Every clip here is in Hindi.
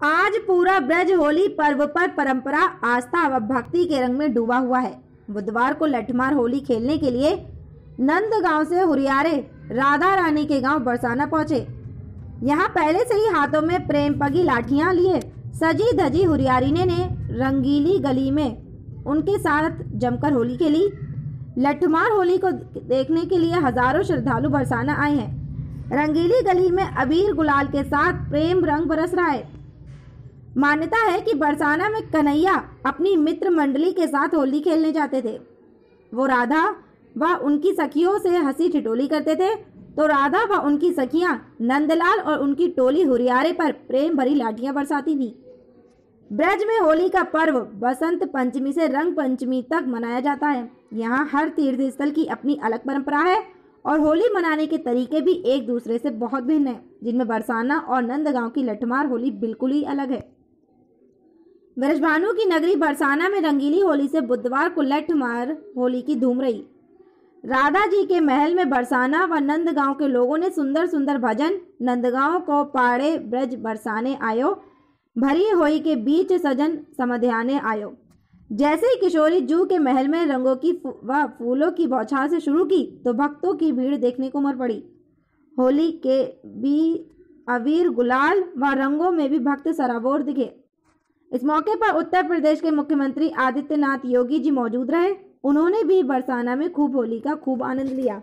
आज पूरा ब्रज होली पर्व पर परंपरा, आस्था व भक्ति के रंग में डूबा हुआ है। बुधवार को लठमार होली खेलने के लिए नंदगांव से हुरियारे राधा रानी के गांव बरसाना पहुंचे। यहां पहले से ही हाथों में प्रेम पगी लाठियां लिए सजी धजी हुरियारिने ने रंगीली गली में उनके साथ जमकर होली खेली। लठमार होली को देखने के लिए हजारों श्रद्धालु बरसाना आए हैं। रंगीली गली में अबीर गुलाल के साथ प्रेम रंग बरस रहा है। मान्यता है कि बरसाना में कन्हैया अपनी मित्र मंडली के साथ होली खेलने जाते थे। वो राधा व उनकी सखियों से हंसी ठिठोली करते थे, तो राधा व उनकी सखियां नंदलाल और उनकी टोली हुरियारे पर प्रेम भरी लाठियां बरसाती थी। ब्रज में होली का पर्व बसंत पंचमी से रंग पंचमी तक मनाया जाता है। यहाँ हर तीर्थ स्थल की अपनी अलग परंपरा है और होली मनाने के तरीके भी एक दूसरे से बहुत भिन्न है, जिनमें बरसाना और नंदगांव की लठमार होली बिल्कुल ही अलग है। ब्रजभानु की नगरी बरसाना में रंगीली होली से बुधवार को लठमार होली की धूम रही। राधा जी के महल में बरसाना व नंदगांव के लोगों ने सुंदर सुंदर भजन, नंदगांव को पाड़े ब्रज बरसाने आयो, भरी होई के बीच सजन समध्याने आयो। जैसे ही किशोरी जू के महल में रंगों की व फूलों की बौछार से शुरू की, तो भक्तों की भीड़ देखने को उमड़ पड़ी। होली के भी अबीर गुलाल व रंगों में भी भक्त सराबोर दिखे। इस मौके पर उत्तर प्रदेश के मुख्यमंत्री आदित्यनाथ योगी जी मौजूद रहे। उन्होंने भी बरसाना में खूब होली का खूब आनंद लिया।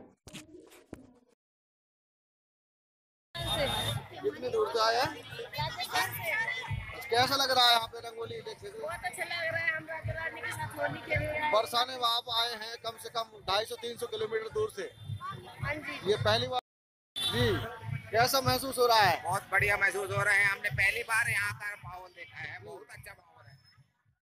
कितनी दूर से आया? कैसा लग रहा है यहाँ पे रंगोली देखने को? बहुत अच्छा लग रहा है। हम राधा रानी के साथ होली खेल रहे हैं। बरसाने में आप आए हैं कम से कम 250-300 किलोमीटर दूर से। हाँ जी। ये पहली बार जी, कैसा महसूस हो रहा है? बहुत बढ़िया महसूस हो रहा है। हमने पहली बार यहाँ का माहौल देखा है। बहुत अच्छा।